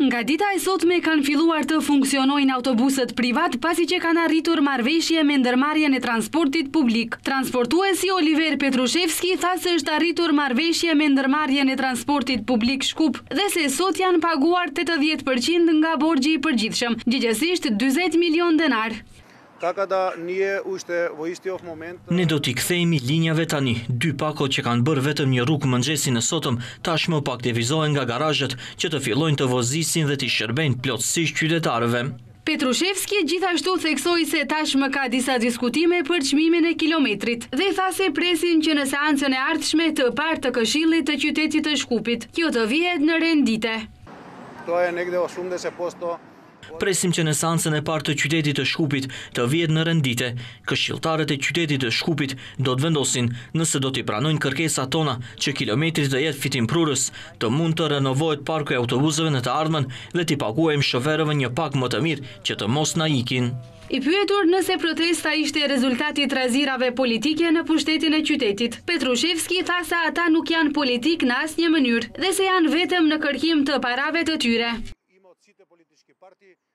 Nga dita e sotme kanë filluar të funksionojnë autobuset privat pasi që kanë arritur marrëveshje me ndërmarrjen e transportit publik. Transportuesi Oliver Petrushevski tha se është arritur marrëveshje me ndërmarrjen e transportit publik Shkup dhe se sot janë paguar 80% nga borxhi i përgjithshëm, gjithsesi 40 milion denar. Ne do t'i kthejmë linjave tani. 2 pakot që kanë bërë vetëm një rrugë mëngjesin e sotëm, tashmë po aktivizohen nga garazhet që të fillojnë të vozisin dhe t'i shërbejnë plotësisht qytetarëve. Petrushevski gjithashtu theksoi se tashmë ka disa diskutime për çmimin e kilometrit dhe tha se presin që në seancën e ardhshme të parë të Këshillit të qytetit të Shkupit, kjo të vihet në rendite. Presim që në seancën e parë të qytetit të Shkupit të vihet në rendite. Këshilltarët e qytetit të Shkupit do të vendosin nëse do t'i pranojnë kërkesat tona që kilometri të jetë fitimprurës, të mund të renovohet parku i autobusëve në të ardhmen dhe t'i paguajmë shoferëve një pak më të mirë që të mos na ikin. I pyetur nëse protesta ishte rezultati i trazirave politike në pushtetin e qytetit, Petrushevski tha se ata nuk janë politik në asnjë mënyrë dhe se janë vetëm në kërkim të parave të tyre.